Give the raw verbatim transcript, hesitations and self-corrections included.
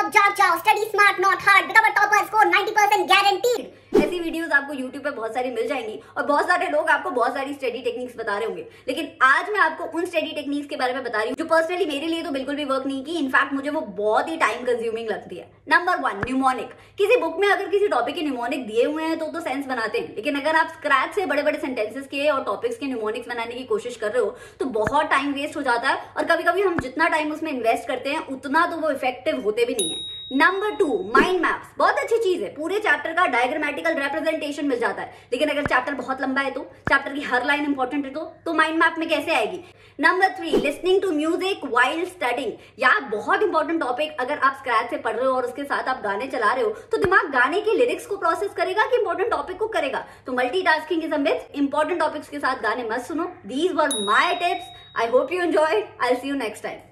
जाओ जाओ जाओ, study smart not hard, become a topper, score ninety percent guaranteed. ऐसी वीडियोस आपको YouTube पे बहुत सारी मिल जाएंगी और बहुत सारे लोग आपको बहुत सारी स्टडी टेक्निक्स बता रहे होंगे, लेकिन आज मैं आपको उन स्टडी टेक्निक्स के बारे में बता रही हूँ जो पर्सनली मेरे लिए तो बिल्कुल भी वर्क नहीं की। इनफैक्ट मुझे वो बहुत ही टाइम कंज्यूमिंग लगती है। Number one, mnemonic. किसी बुक में अगर किसी टॉपिक के न्यूमोनिक दिए हुए हैं तो तो सेंस बनाते हैं, लेकिन अगर आप स्क्रैच से बड़े बड़े सेंटेंसेस के और टॉपिक्स के न्यूमोनिक्स बनाने की कोशिश कर रहे हो तो बहुत टाइम वेस्ट हो जाता है और कभी कभी हम जितना टाइम उसमें इन्वेस्ट करते हैं उतना तो वो इफेक्टिव होते भी नहीं है। Number two, mind maps. बहुत अच्छी चीज है, पूरे चैप्टर का डायग्रामेटिकल रिप्रेजेंटेशन मिल जाता है, लेकिन अगर चैप्टर बहुत लंबा है तो चैप्टर की हर लाइन इंपॉर्टेंट है तो तो माइंड मैप में कैसे आएगी। Number three, listening to music while studying. यार बहुत इंपॉर्टेंट टॉपिक, अगर आप स्क्रैच से पढ़ रहे हो और उसके साथ आप गाने चला रहे हो तो दिमाग गाने के लिरिक्स को प्रोसेस करेगा कि इंपॉर्टेंट टॉपिक को करेगा। तो multitasking is a myth. Important topics के साथ गाने मत सुनो। These were my tips. I hope you enjoy. I will see you next time.